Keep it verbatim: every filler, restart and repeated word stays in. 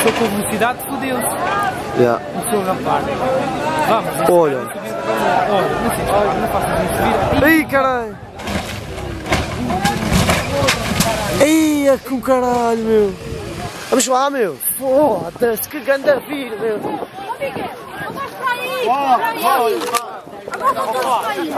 Começou com velocidade, fodeu-se. Yeah. O seu rapaz. Vamos. Olha. Olha, não sei, olha, não faças isso. Vira. Ei, caralho. Ei, é com caralho, meu. Vamos lá, meu. Foda-se, que ganda vida, meu. Não vais para aí! Para aí! Agora voltamos para aí!